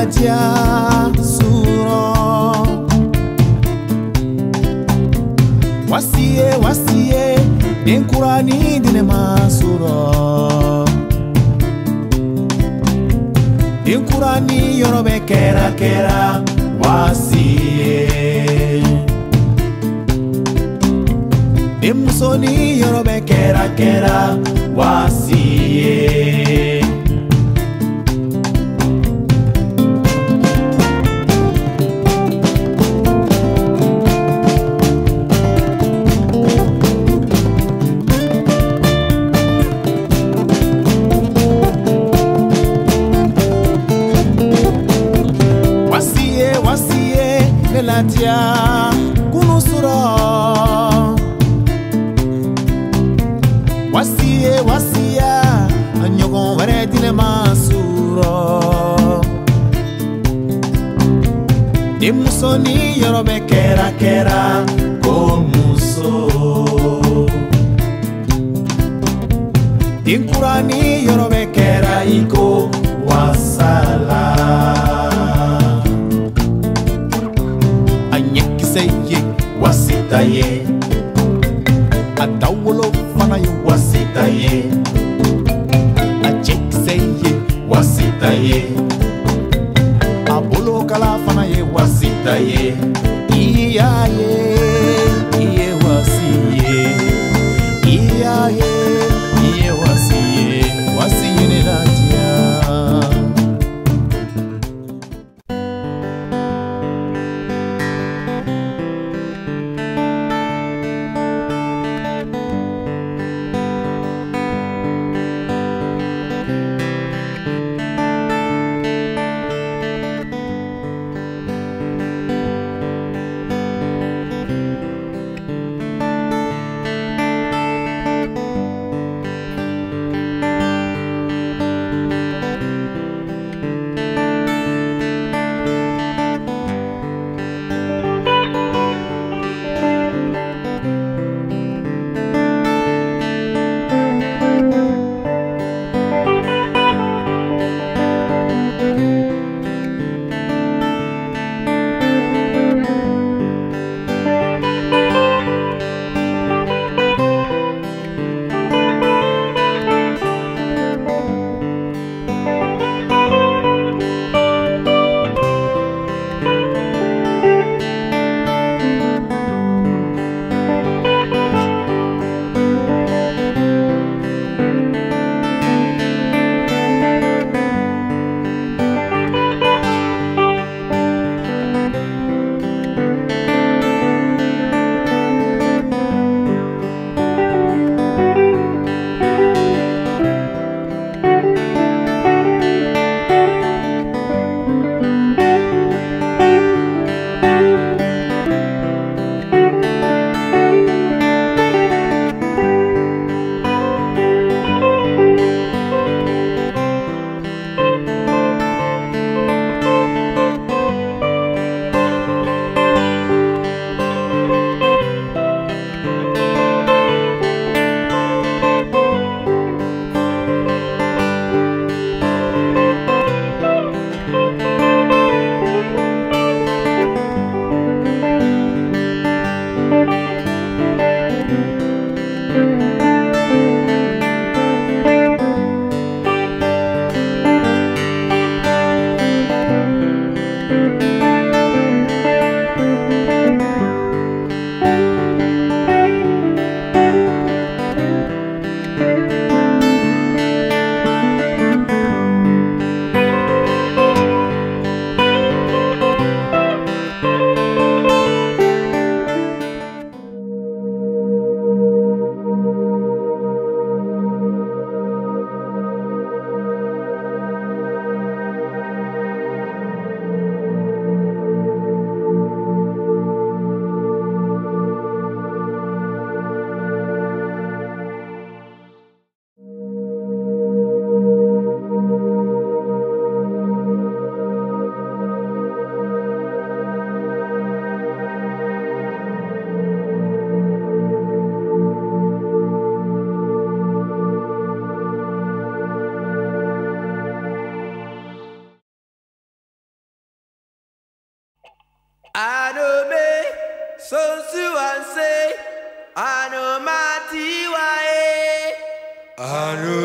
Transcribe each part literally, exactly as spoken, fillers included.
latia suro wasiye wasiye denkurani dine masuro denkurani yorobe kera kera wasiye demusoni yorobe kera kera wasiye latia kunusuro wasiye wasiya anyogon ware dine masuro demusoni yorobe kera kera komuso denkurani yorobe kera iko wasala wasitaye adawolo fana ye wasitaye ajekiseye wasitaye abolo kala fana ye wasitaye iyaye iye wasiye iyaye iye wasiye wasiye ne latia.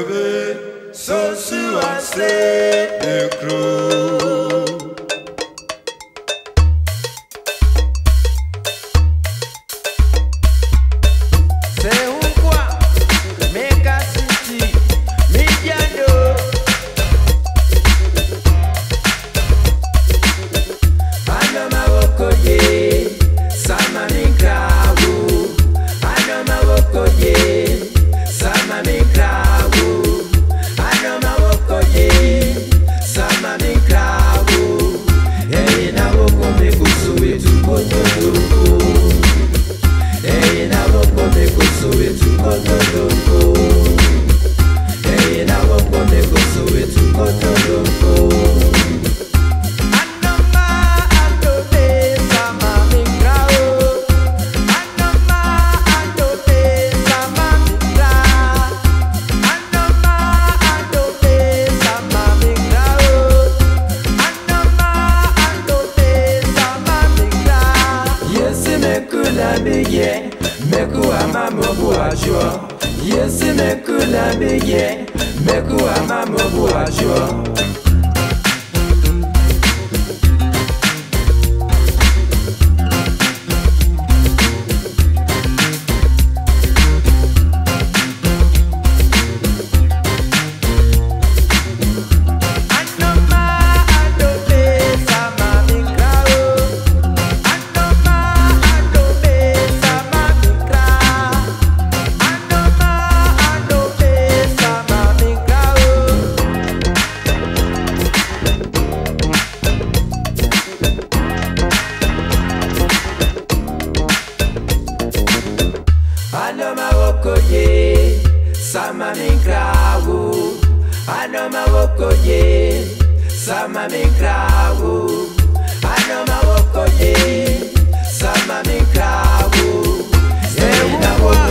bébé, so assez de creux. C'est un quoi, méga city, mediano. Ano mawokoye, sama minkrawu. Ano mawokoye, sama minkrawu. Ano mawokoye, sama minkrawu. Hey na woko mekusu wetu kotodogo. Hey na woko mekusu wetu kotodogo. Hey na woko mekusu wetu kotodogo. Meku ama mobu ajo. Yes, meku la beye. Meku ama mobu ajo. Ano mawokoye, sama minkrawu. Ano mawokoye, sama minkrawu. Ano mawokoye, sama minkrawu. Hey na woko